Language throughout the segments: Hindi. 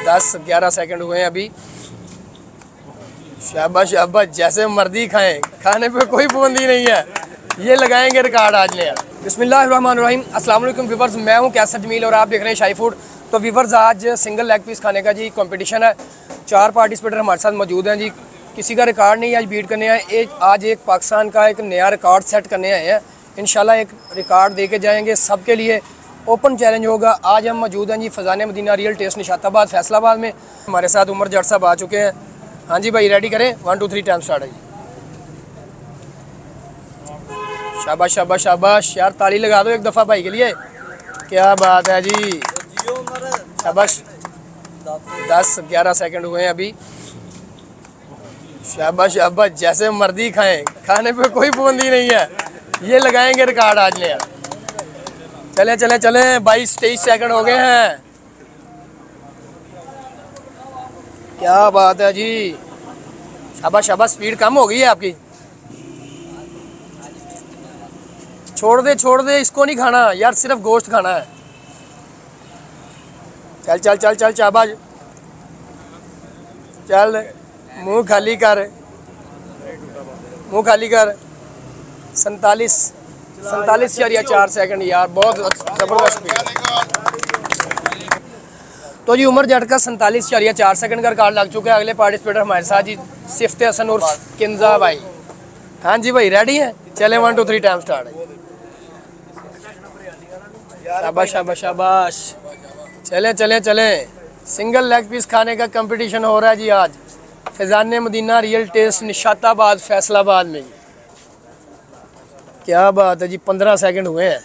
10-11 सेकंड हुए हैं अभी। शाबाश शाबाश, जैसे मर्जी खाएं, खाने पे कोई पाबंदी नहीं है। ये लगाएंगे रिकॉर्ड आज ने। बिस्मिल्लाहिर्रहमानिर्रहीम, अस्सलाम वालेकुम व्यूअर्स, मैं हूं कैसर जमील और आप देख रहे हैं शाही फूड। तो व्यूअर्स, आज सिंगल लेग पीस खाने का जी कंपटीशन है। 4 पार्टिसिपेटर हमारे साथ मौजूद हैं जी। किसी का रिकॉर्ड नहीं आज बीट करने आए, आज एक पाकिस्तान का एक नया रिकॉर्ड सेट करने आए हैं। इंशाल्लाह एक रिकॉर्ड दे के जाएंगे। सबके लिए ओपन चैलेंज होगा। आज हम मौजूद हैं जी फजाने मदीना रियल टेस्ट निशाताबाद फैसलाबाद में। हमारे साथ उमर जट साहब आ चुके हैं। हाँ जी भाई, रेडी करें, 1 2 3 टाइम स्टार्ट है जी। शाबाश शाबाश शाबाश यार, ताली लगा दो एक दफ़ा भाई के लिए। क्या बात है जी, शाबाश। 10-11 सेकंड हुए हैं अभी। शाबाश शाबाश, जैसे मर्जी खाएं, खाने पे कोई पाबंदी नहीं है। ये लगाएंगे रिकॉर्ड आज ने। चले चले चले, 22-23 सेकंड हो गए हैं। क्या बात है जी, शाबाश शाबाश। स्पीड कम हो गई है आपकी। छोड़ दे, इसको नहीं खाना यार, सिर्फ गोश्त खाना है। चल चल चल चल शाबाश, चल मुंह खाली कर, मुंह खाली कर। 47.4 सेकंड यार, बहुत ज़बरदस्त स्पीड। तो जी उमर जट का 47.4 सेकंड का रिकॉर्ड लग चुका है। अगले पार्टिसिपेटर हमारे साथ जी सिफ्त हसन और किंजा भाई। हाँ जी भाई, रेडी हैं? चले 1 2 3 टाइम स्टार्ट है। शाबाश शाबाश शाबाश, चले चले चले। सिंगल लेग पीस खाने का कंपटीशन हो रहा है जी आज फजाने मदीना रियल टेस्ट निशाताबाद फैसलाबाद में। क्या बात है जी, 15 सेकंड हुए हैं।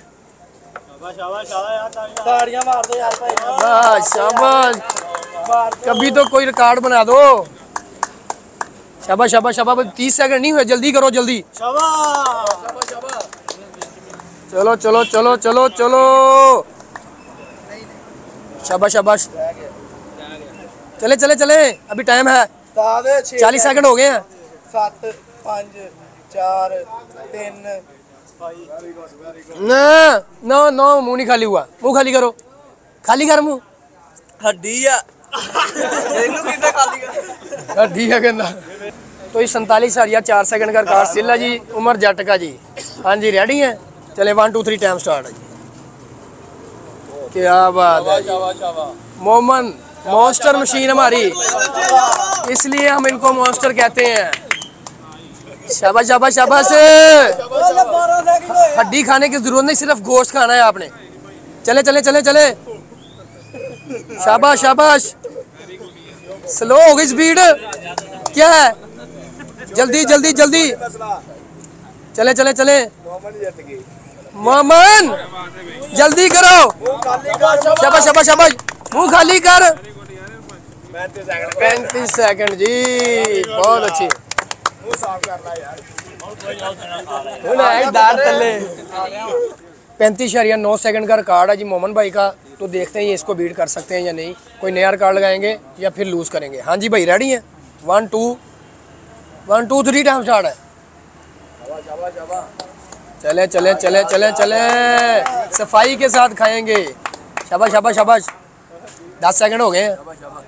शाबाश, कभी तो कोई रिकॉर्ड बना दो। शाबाश शाबाश शाबाश, 30 सेकंड नहीं हुए, जल्दी करो जल्दी। चलो चलो चलो चलो चलो, शाबाश शाबाश। चले चले चले, अभी टाइम है 40 सेकंड हो गए हैं। 7 5 4 3 ना नो नो, मुंह नहीं खाली हुआ। मुंह खाली करो, खाली कर मुंह। हड्डी है, देख लो कितना खाली कर। हड्डी है कहना। तो ये 47.4 सेकंड का रिकॉर्ड सिल है जी उमर जट का जी। हाँ जी, रेडी हैं? चले 1 2 3 टाइम स्टार्ट है जी। क्या बात है, मोमन मॉन्स्टर मशीन हमारी, इसलिए हम इनको मॉन्स्टर कहते हैं। शाबाश शाबाश शाबाश। हड्डी खाने की जरूरत नहीं, सिर्फ गोश्त खाना है आपने। चले चले चले चले, शाबाश शाबाश। स्लो हो गई स्पीड, क्या है? जल्दी जल्दी जल्दी, चले चले चले। मोमन जल्दी करो, शाबाश शाबाश शाबाश। मुंह खाली कर। 35 सेकंड जी, बहुत अच्छी। 35.9 सेकंड का रिकॉर्ड है जी मोमन भाई का। तो देखते हैं ये इसको बीट कर सकते हैं या नहीं। कोई नया रिकॉर्ड लगाएंगे या फिर लूज करेंगे। हाँ जी भाई, रेडी हैं? 1 2 3 टाइम स्टार्ट है। चले चले चले चले चले, सफाई के साथ खाएंगे। शाबाश शाबाश शाबाश। 10 सेकंड हो गए हैं।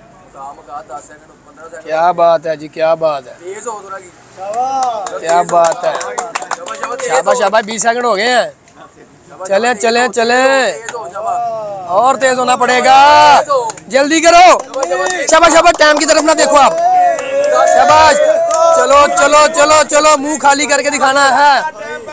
क्या बात है जी, क्या बात है, क्या बात है। शाबाश शाबाश, 20 सेकंड हो गए हैं। चले चले चले, और तेज होना पड़ेगा, जल्दी करो। शाबाश शाबाश, टाइम की तरफ ना देखो आप। शाबाश, चलो चलो चलो चलो, मुंह खाली करके दिखाना है।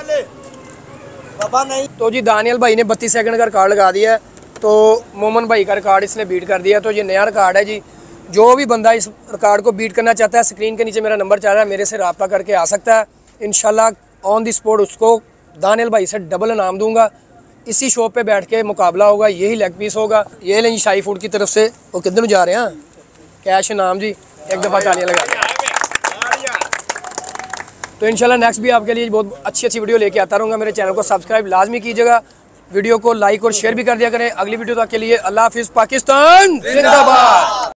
तो जी दानियल भाई ने 32 सेकंड का रिकॉर्ड लगा दिया है। तो मोमन भाई का रिकॉर्ड इसने बीट कर दिया। तो ये नया रिकॉर्ड है जी। जो भी बंदा इस रिकॉर्ड को बीट करना चाहता है, स्क्रीन के नीचे मेरा नंबर चल रहा है, मेरे से रब्ता करके आ सकता है। इंशाल्लाह ऑन द स्पॉट उसको दानियल भाई से डबल इनाम दूंगा। इसी शॉप पे बैठ के मुकाबला होगा, यही लेग पीस होगा। ये लें शाही फूड की तरफ से। वो किधर जा रहे हैं? कैश इनाम जी, एक दफ़ा तालियां लगा। तो इंशाल्लाह नेक्स्ट भी आपके लिए बहुत अच्छी वीडियो लेके आता रहूँगा। मेरे चैनल को सब्सक्राइब लाजमी कीजिएगा, वीडियो को लाइक और शेयर भी कर दिया करें। अगली वीडियो तक के लिए अल्लाह हाफिज़। पाकिस्तान जिंदाबाद।